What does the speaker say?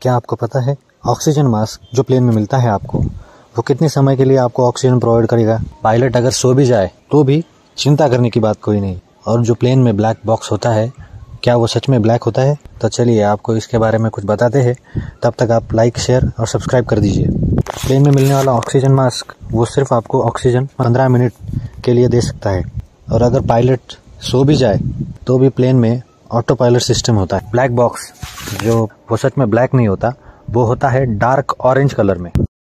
क्या आपको पता है ऑक्सीजन मास्क जो प्लेन में मिलता है आपको, वो कितने समय के लिए आपको ऑक्सीजन प्रोवाइड करेगा? पायलट अगर सो भी जाए तो भी चिंता करने की बात कोई नहीं। और जो प्लेन में ब्लैक बॉक्स होता है, क्या वो सच में ब्लैक होता है? तो चलिए आपको इसके बारे में कुछ बताते हैं। तब तक आप लाइक, शेयर और सब्सक्राइब कर दीजिए। प्लेन में मिलने वाला ऑक्सीजन मास्क वो सिर्फ आपको ऑक्सीजन 15 मिनट के लिए दे सकता है। और अगर पायलट सो भी जाए तो भी प्लेन में ऑटो पायलट सिस्टम होता है। ब्लैक बॉक्स जो वो सच में ब्लैक नहीं होता, वो होता है डार्क ऑरेंज कलर में।